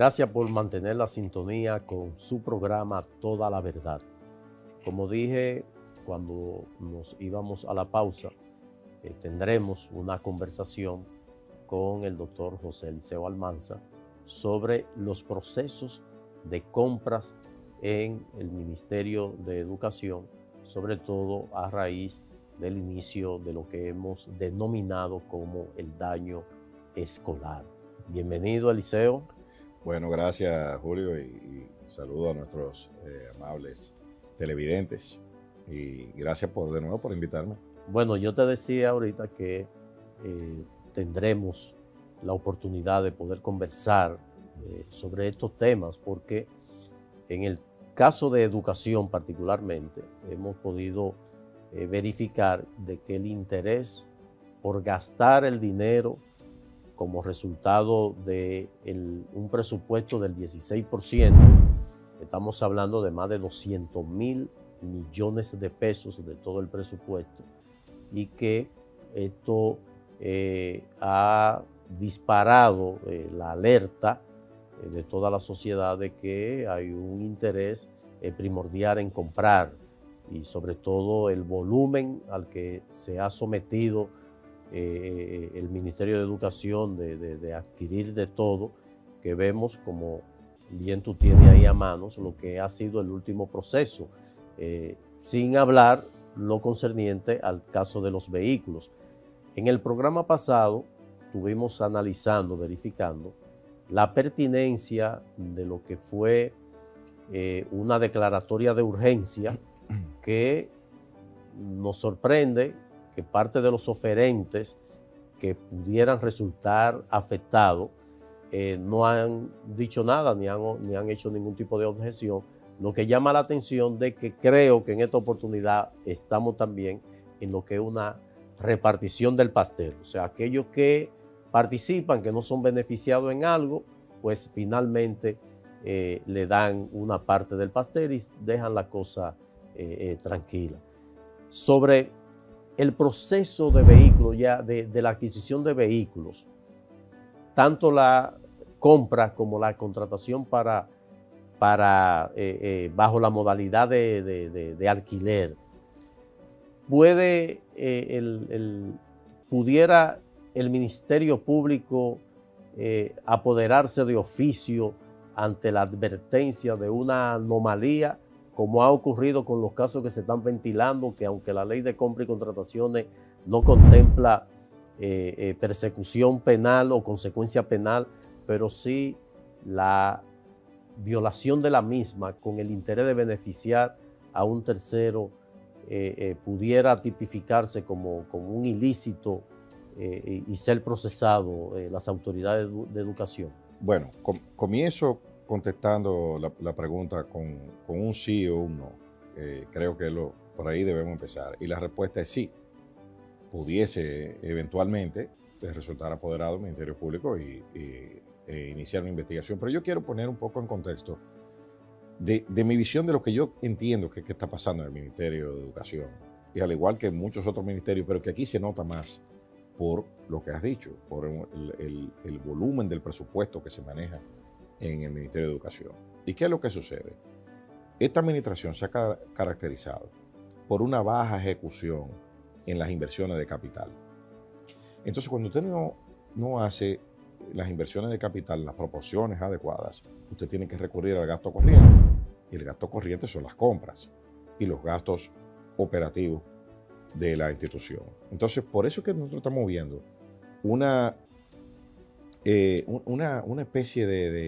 Gracias por mantener la sintonía con su programa Toda la Verdad. Como dije cuando nos íbamos a la pausa, tendremos una conversación con el doctor José Eliseo Almanza sobre los procesos de compras en el Ministerio de Educación, sobre todo a raíz del inicio de lo que hemos denominado como el daño escolar. Bienvenido, Eliseo. Bueno, gracias, Julio, y saludo a nuestros amables televidentes. Y gracias de nuevo por invitarme. Bueno, yo te decía ahorita que tendremos la oportunidad de poder conversar sobre estos temas, porque en el caso de educación particularmente hemos podido verificar de que el interés por gastar el dinero como resultado de un presupuesto del 16%, estamos hablando de más de 200.000 millones de pesos de todo el presupuesto, y que esto ha disparado la alerta de toda la sociedad de que hay un interés primordial en comprar, y sobre todo el volumen al que se ha sometido el Ministerio de Educación de adquirir de todo, que vemos, como bien tú tienes ahí a manos, lo que ha sido el último proceso, sin hablar lo concerniente al caso de los vehículos. En el programa pasado estuvimos analizando, verificando la pertinencia de lo que fue una declaratoria de urgencia que nos sorprende que parte de los oferentes que pudieran resultar afectados no han dicho nada ni han hecho ningún tipo de objeción, lo que llama la atención de que creo que en esta oportunidad estamos también en lo que es una repartición del pastel. O sea, aquellos que participan, que no son beneficiados en algo, pues finalmente le dan una parte del pastel y dejan la cosa tranquila. Sobre el proceso de vehículos, ya de la adquisición de vehículos, tanto la compra como la contratación bajo la modalidad de alquiler, pudiera el Ministerio Público apoderarse de oficio ante la advertencia de una anomalía, como ha ocurrido con los casos que se están ventilando, que aunque la ley de compra y contrataciones no contempla persecución penal o consecuencia penal, pero sí la violación de la misma con el interés de beneficiar a un tercero pudiera tipificarse como un ilícito y ser procesado las autoridades de educación. Bueno, comienzo contestando la pregunta con un sí o un no. Creo que por ahí debemos empezar. Y la respuesta es sí. Pudiese eventualmente resultar apoderado del Ministerio Público e iniciar una investigación. Pero yo quiero poner un poco en contexto de mi visión de lo que yo entiendo que está pasando en el Ministerio de Educación. Y al igual que en muchos otros ministerios, pero que aquí se nota más por lo que has dicho, por el volumen del presupuesto que se maneja en el Ministerio de Educación. ¿Y qué es lo que sucede? Esta administración se ha caracterizado por una baja ejecución en las inversiones de capital. Entonces, cuando usted no hace las inversiones de capital en las proporciones adecuadas, usted tiene que recurrir al gasto corriente. Y el gasto corriente son las compras y los gastos operativos de la institución. Entonces, por eso es que nosotros estamos viendo una especie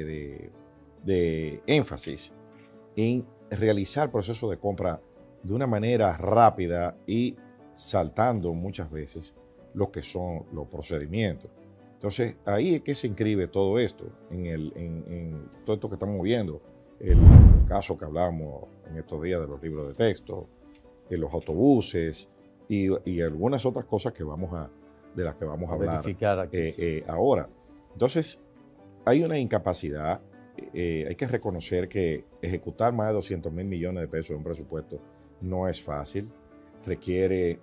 de énfasis en realizar procesos de compra de una manera rápida y saltando muchas veces lo que son los procedimientos. Entonces, ahí es que se inscribe todo esto, en todo esto que estamos viendo, el caso que hablamos en estos días de los libros de texto, en los autobuses y algunas otras cosas de las que vamos a hablar verificar aquí, sí. Ahora. Entonces, hay una incapacidad, hay que reconocer que ejecutar más de 200.000 millones de pesos en un presupuesto no es fácil, requiere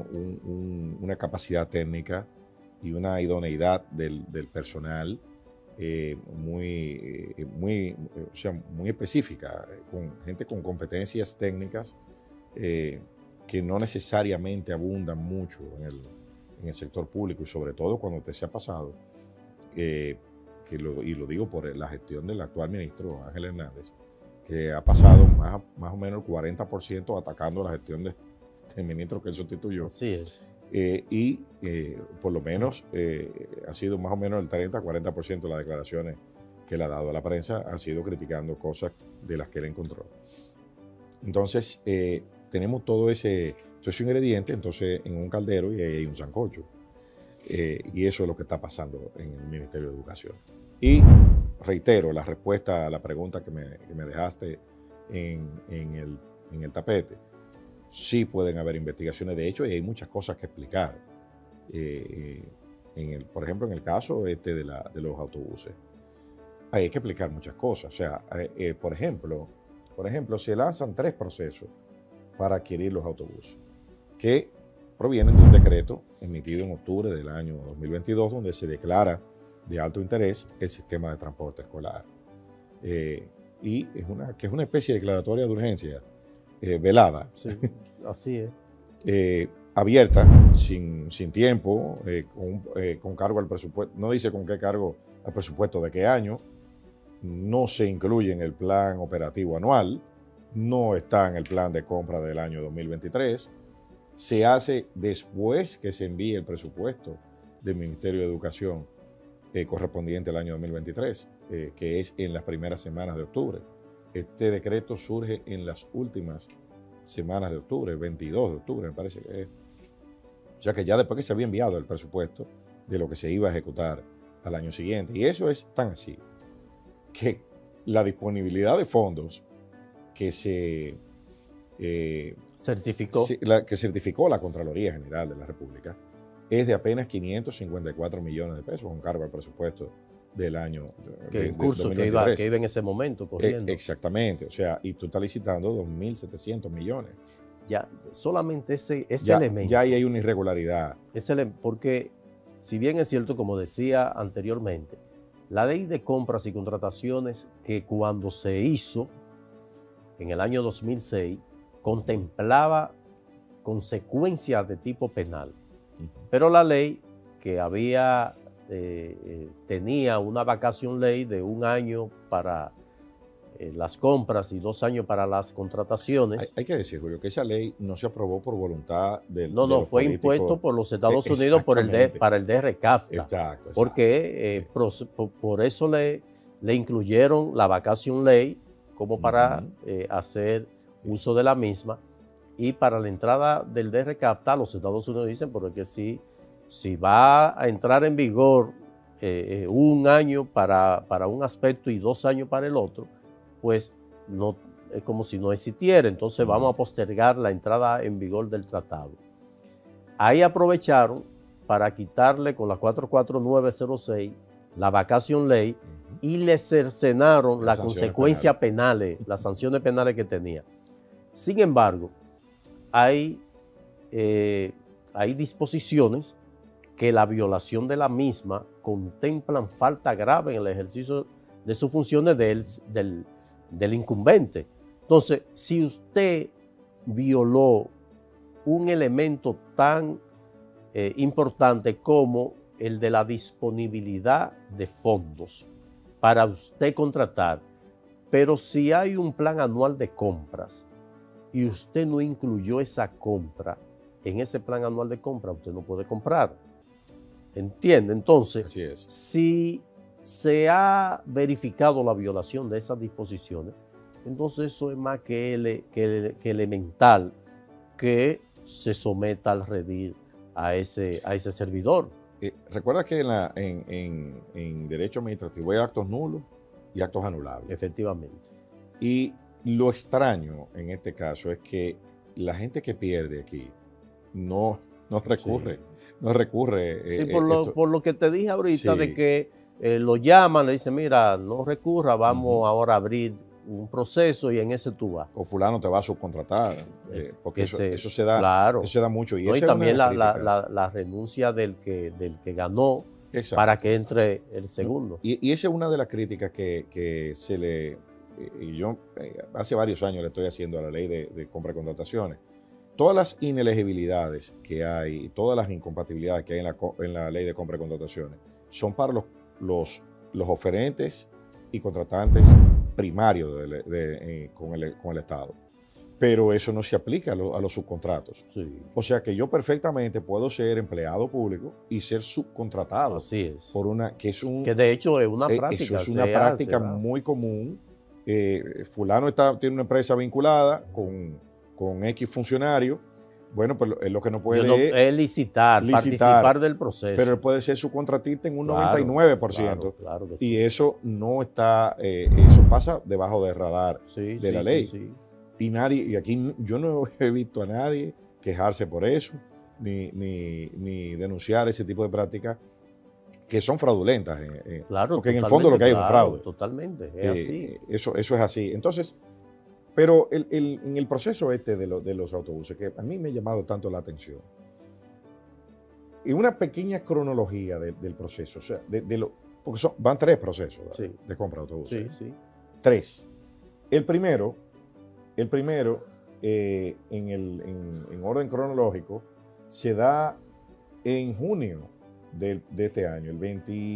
una capacidad técnica y una idoneidad del personal o sea, muy específica, con gente con competencias técnicas que no necesariamente abundan mucho en el sector público, y sobre todo cuando usted se ha pasado, y lo digo por la gestión del actual ministro Ángel Hernández, que ha pasado más o menos el 40% atacando la gestión del ministro que él sustituyó. Así es. Por lo menos ha sido más o menos el 30-40% de las declaraciones que él ha dado a la prensa han sido criticando cosas de las que él encontró. Entonces, tenemos todo ese ingrediente entonces en un caldero y ahí hay un sancocho. Y eso es lo que está pasando en el Ministerio de Educación. Y reitero la respuesta a la pregunta que me dejaste en el tapete. Sí pueden haber investigaciones de hecho y hay muchas cosas que explicar. Por ejemplo, en el caso de los autobuses, hay que explicar muchas cosas. O sea, por ejemplo, se lanzan 3 procesos para adquirir los autobuses que provienen de un decreto emitido en octubre del año 2022 donde se declara de alto interés el sistema de transporte escolar. Y que es una especie de declaratoria de urgencia velada. Sí, así es. Abierta, sin tiempo, con cargo al presupuesto. No dice con qué cargo al presupuesto de qué año. No se incluye en el plan operativo anual. No está en el plan de compra del año 2023. Se hace después que se envíe el presupuesto del Ministerio de Educación correspondiente al año 2023, que es en las primeras semanas de octubre. Este decreto surge en las últimas semanas de octubre, el 22 de octubre me parece que es. O sea que ya después que se había enviado el presupuesto de lo que se iba a ejecutar al año siguiente. Y eso es tan así que la disponibilidad de fondos que certificó la Contraloría General de la República es de apenas 554 millones de pesos con cargo al presupuesto del año que curso que iba en ese momento corriendo. Exactamente, o sea, y tú estás licitando 2.700 millones. Ya, solamente ese elemento. Ya ahí hay una irregularidad. Porque, si bien es cierto, como decía anteriormente, la ley de compras y contrataciones que cuando se hizo en el año 2006 contemplaba consecuencias de tipo penal, pero la ley que había tenía una vacación ley de 1 año para las compras y 2 años para las contrataciones. Hay que decir, Julio, que esa ley no se aprobó por voluntad de los fue políticos. Impuesto por los Estados Unidos para el DRCAFTA. Exacto. Porque por eso le incluyeron la vacación ley como para hacer uso de la misma. Y para la entrada del DRCAFTA, los Estados Unidos dicen, porque si va a entrar en vigor 1 año para un aspecto y 2 años para el otro, pues no, es como si no existiera. Entonces vamos a postergar la entrada en vigor del tratado. Ahí aprovecharon para quitarle con la 44906 la vacación ley y le cercenaron las consecuencias penales, las sanciones penales que tenía. Sin embargo, hay disposiciones que la violación de la misma contemplan falta grave en el ejercicio de sus funciones del incumbente. Entonces, si usted violó un elemento tan importante como el de la disponibilidad de fondos para usted contratar, pero si hay un plan anual de compras y usted no incluyó esa compra en ese plan anual de compra, usted no puede comprar. ¿Entiende? Entonces, así es. Si se ha verificado la violación de esas disposiciones, entonces eso es más que elemental que se someta al redil a ese servidor. Recuerda que en derecho administrativo hay actos nulos y actos anulables. Efectivamente. Y lo extraño en este caso es que la gente que pierde aquí no recurre. Sí. No recurre. Sí, por lo que te dije ahorita, sí, de que lo llaman, le dicen, mira, no recurra, vamos ahora a abrir un proceso y en ese tú vas. O fulano te va a subcontratar, porque eso se da, claro, eso se da mucho. Y también la renuncia del que ganó Exacto. para que entre el segundo. Y esa es una de las críticas que se le... Y yo hace varios años le estoy haciendo a la ley de compra y contrataciones. Todas las inelegibilidades que hay, todas las incompatibilidades que hay en la ley de compra y contrataciones son para los oferentes y contratantes primarios con el Estado. Pero eso no se aplica a los subcontratos. Sí. O sea que yo perfectamente puedo ser empleado público y ser subcontratado. Así es. Por que de hecho es una práctica. Eso es una práctica muy común. Fulano tiene una empresa vinculada con X funcionario. Bueno, pues lo que no puede es licitar, participar del proceso. Pero él puede ser subcontratista en un 99%. Claro que sí. Y eso no está, eso pasa debajo del radar de la ley. Sí. Y aquí yo no he visto a nadie quejarse por eso, ni denunciar ese tipo de prácticas que son fraudulentas. Porque en el fondo lo que hay es un fraude. Totalmente, es así. Eso es así. Entonces, pero en el proceso de los autobuses, que a mí me ha llamado tanto la atención, y una pequeña cronología del proceso, o sea, porque van 3 procesos de compra de autobuses. Sí. 3. El primero, en orden cronológico, se da en junio de este año, el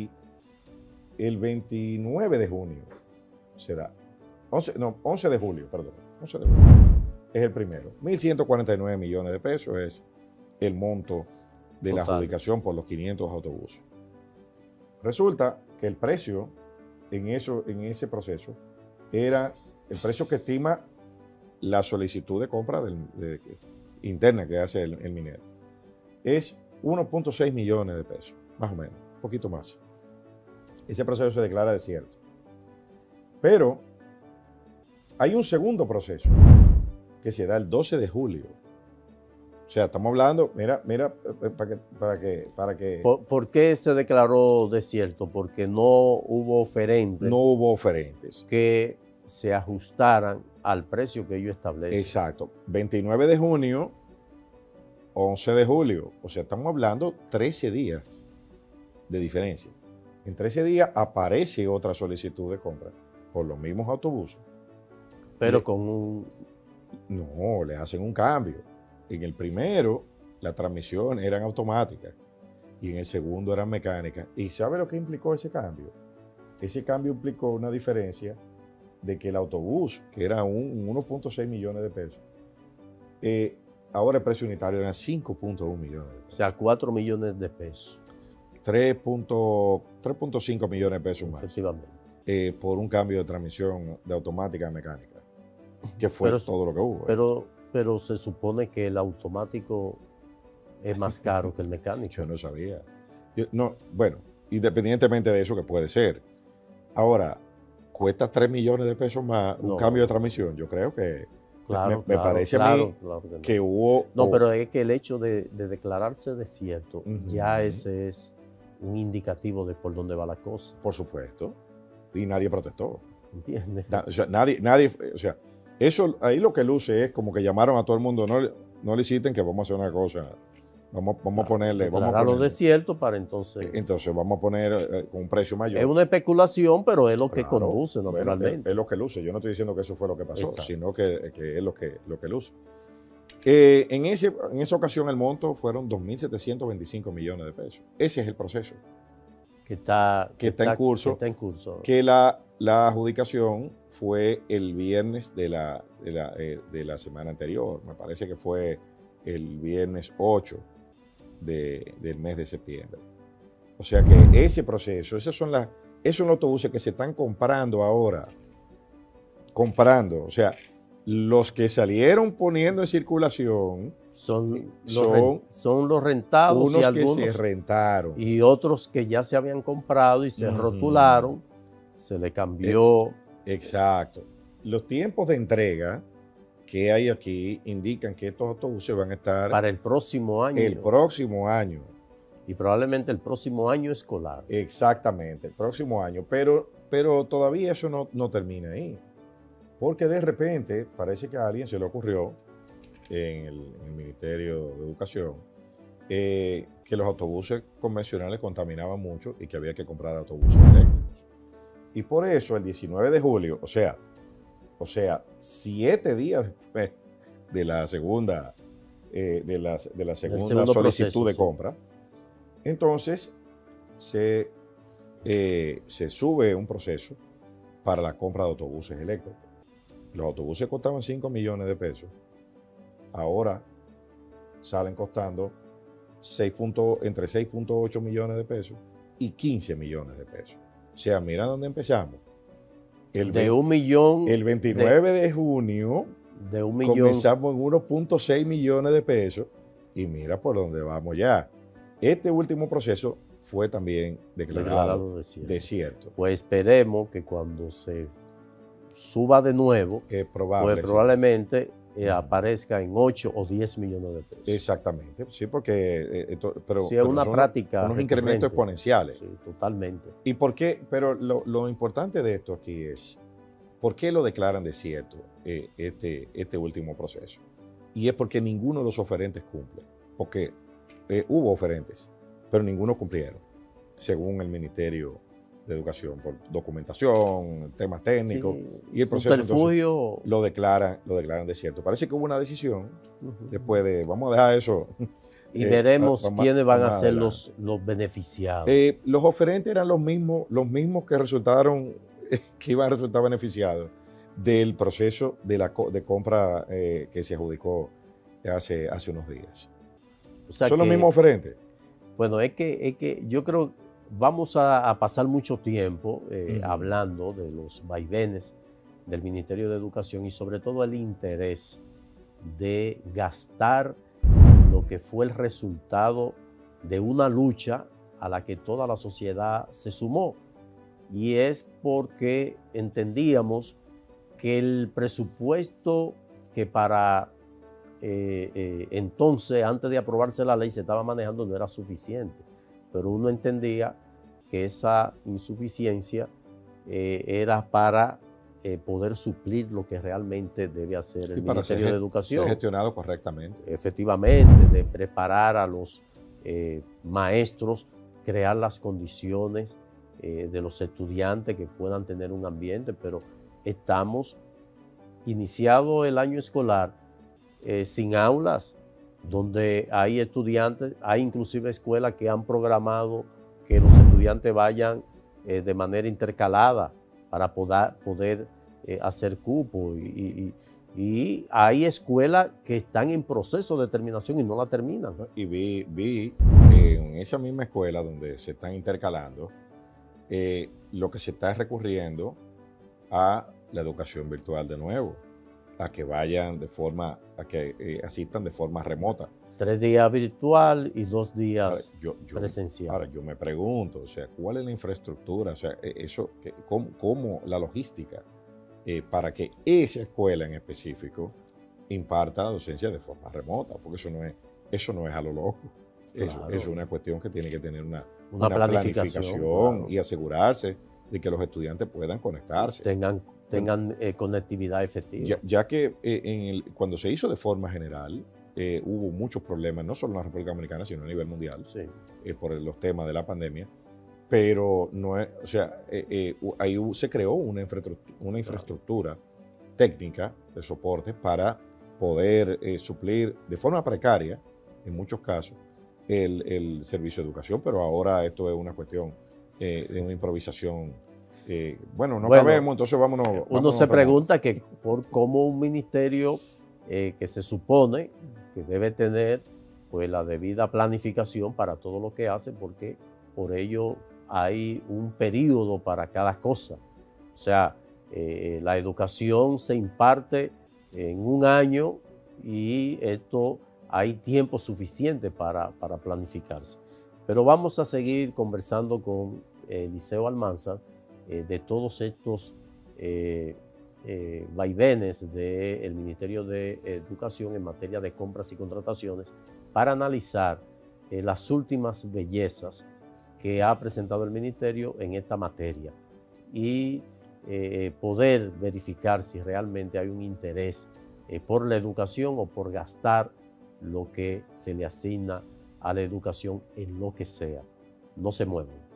29 de junio se da. 11 de julio, perdón. 11 de julio es el primero. 1.149 millones de pesos es el monto de la adjudicación por los 500 autobuses. Resulta que el precio en ese proceso era el precio que estima la solicitud de compra interna que hace el minero. Es 1.6 millones de pesos, más o menos, un poquito más. Ese proceso se declara desierto. Pero hay un segundo proceso que se da el 12 de julio. O sea, estamos hablando, mira, para que... ¿Por qué se declaró desierto? Porque no hubo oferentes. No hubo oferentes. Que se ajustaran al precio que ellos establecen. Exacto. 29 de junio, 11 de julio. O sea, estamos hablando 13 días de diferencia. En 13 días aparece otra solicitud de compra por los mismos autobuses. Pero con un... No, le hacen un cambio. En el primero, las transmisiones eran automáticas y en el segundo eran mecánicas. ¿Y sabe lo que implicó ese cambio? Ese cambio implicó una diferencia de que el autobús, que era un 1.6 millones de pesos, ahora el precio unitario era 5.1 millones de pesos. O sea, 4 millones de pesos. 3.5 millones de pesos más. Efectivamente. Por un cambio de transmisión de automática a mecánica, que fue todo lo que hubo. Pero se supone que el automático es más caro que el mecánico. Yo no sabía. Bueno, independientemente de eso, que puede ser. Ahora, cuesta 3 millones de pesos más un cambio de transmisión. Yo creo que me parece a mí que hubo... No, pero es que el hecho de declararse desierto, ya ese es un indicativo de por dónde va la cosa. Por supuesto. Y nadie protestó. ¿Entiendes? O sea, o sea, eso ahí lo que luce es como que llamaron a todo el mundo, no liciten, que vamos a hacer una cosa, vamos a ponerle... Declararlo desierto para entonces... Entonces vamos a poner con un precio mayor. Es una especulación, pero es lo que conduce naturalmente. Bueno, es lo que luce. Yo no estoy diciendo que eso fue lo que pasó, sino que es lo que luce. En esa ocasión el monto fueron 2.725 millones de pesos. Ese es el proceso. Que está en curso. Que la adjudicación fue el viernes de la semana anterior. Me parece que fue el viernes 8 del mes de septiembre. O sea que ese proceso, esos son los autobuses que se están comprando ahora. O sea, los que salieron poniendo en circulación son los rentados, unos y algunos que se rentaron. Y otros que ya se habían comprado y se rotularon, se le cambió. Exacto. Los tiempos de entrega que hay aquí indican que estos autobuses van a estar... para el próximo año. El próximo año. Y probablemente el próximo año escolar. Exactamente, el próximo año. Pero todavía eso no termina ahí. Porque de repente parece que a alguien se le ocurrió en el Ministerio de Educación que los autobuses convencionales contaminaban mucho y que había que comprar autobuses eléctricos. Y por eso el 19 de julio, o sea, 7 días después de la segunda, solicitud proceso, de sí, compra, entonces se sube un proceso para la compra de autobuses eléctricos. Los autobuses costaban 5 millones de pesos, ahora salen costando entre 6.8 millones de pesos y 15 millones de pesos. O sea, mira dónde empezamos. El 29 de junio comenzamos en 1.6 millones de pesos y mira por dónde vamos ya. Este último proceso fue también declarado desierto. Pues esperemos que cuando se suba de nuevo, probablemente aparezca en 8 o 10 millones de pesos. Exactamente, sí, porque sí, es una práctica unos incrementos exponenciales. Sí, totalmente. ¿Y por qué? Pero lo importante de esto aquí es, ¿por qué lo declaran desierto este último proceso? Y es porque ninguno de los oferentes cumple, porque hubo oferentes, pero ninguno cumplieron, según el Ministerio de Educación, por documentación, temas técnicos, sí, y el proceso entonces, lo declaran desierto. Parece que hubo una decisión, después de, vamos a dejar eso. Y veremos quiénes van a ser los beneficiados. Los oferentes eran los mismos que resultaron, que iban a resultar beneficiados del proceso de compra que se adjudicó hace unos días. O sea, ¿son los mismos oferentes? Bueno, es que yo creo que vamos a pasar mucho tiempo hablando de los vaivenes del Ministerio de Educación y sobre todo el interés de gastar lo que fue el resultado de una lucha a la que toda la sociedad se sumó. Y es porque entendíamos que el presupuesto que para entonces, antes de aprobarse la ley, se estaba manejando no era suficiente. Pero uno entendía que esa insuficiencia era para poder suplir lo que realmente debe hacer el Ministerio de Educación. Ser gestionado correctamente. Efectivamente, de preparar a los maestros, crear las condiciones de los estudiantes que puedan tener un ambiente, pero estamos iniciado el año escolar sin aulas, donde hay estudiantes, hay inclusive escuelas que han programado que los estudiantes vayan de manera intercalada para poder hacer cupo. Y hay escuelas que están en proceso de terminación y no la terminan. Y vi que en esa misma escuela donde se están intercalando, lo que se está recurriendo a la educación virtual de nuevo, a que vayan a que asistan de forma remota. 3 días virtual y 2 días presencial. Ahora, yo me pregunto, o sea, ¿cuál es la infraestructura? O sea, ¿cómo la logística para que esa escuela en específico imparta la docencia de forma remota? Porque eso no es a lo loco. Claro. Eso es una cuestión que tiene que tener una planificación claro, y asegurarse de que los estudiantes puedan conectarse. Tengan conectividad efectiva. Ya que cuando se hizo de forma general, hubo muchos problemas, no solo en la República Dominicana, sino a nivel mundial, sí, por los temas de la pandemia, pero no es, o sea, ahí se creó una infraestructura técnica de soporte para poder suplir de forma precaria, en muchos casos, el servicio de educación, pero ahora esto es una cuestión de una improvisación. Bueno, cabemos, entonces vámonos. Uno se pregunta que por cómo un ministerio que se supone que debe tener pues la debida planificación para todo lo que hace, porque por ello hay un periodo para cada cosa. O sea, la educación se imparte en un año y esto hay tiempo suficiente para planificarse. Pero vamos a seguir conversando con Eliseo Almanzar de todos estos vaivenes del Ministerio de Educación en materia de compras y contrataciones para analizar las últimas bellezas que ha presentado el Ministerio en esta materia y poder verificar si realmente hay un interés por la educación o por gastar lo que se le asigna a la educación en lo que sea. No se muevan.